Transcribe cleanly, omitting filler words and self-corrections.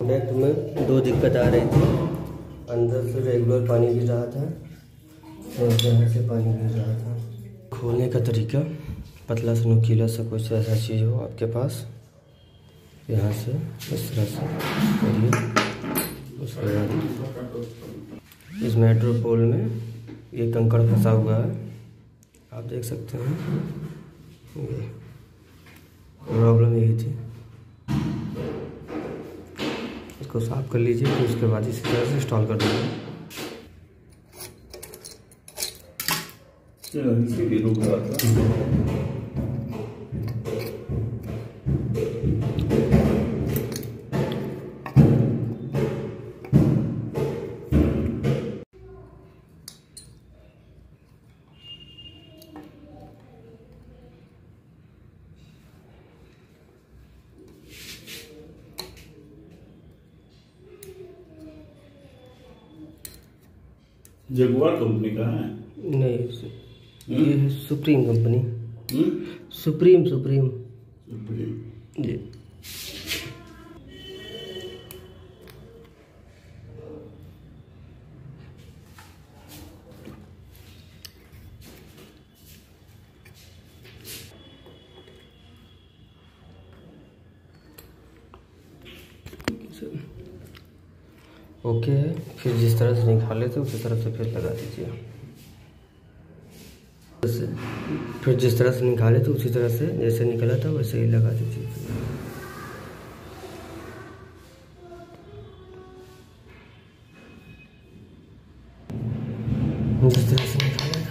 Net में दो दिक्कत आ रही थी। अंदर से रेगुलर पानी गिर रहा था और यहाँ से पानी गिर रहा था। खोलने का तरीका, पतला सा नुकीला सा कुछ ऐसा चीज़ हो आपके पास, यहाँ से इस तरह से करिए। उसके बाद इस मेट्रो पोल में ये कंकड़ फंसा हुआ है, आप देख सकते हैं। ये प्रॉब्लम यही थी, इसको साफ कर लीजिए। फिर उसके बाद इसी तरह से इंस्टॉल कर दीजिए। जगुआर कंपनी का है? नहीं, ये है सुप्रीम कंपनी। सुप्रीम सुप्रीम जी। ओके है। फिर जिस तरह से निकाले थे उसी तरह से फिर लगा दीजिए। फिर जिस तरह से निकाले थे उसी तरह से जैसे निकला था वैसे ही लगा दीजिए। जिस तरह से निकाला था।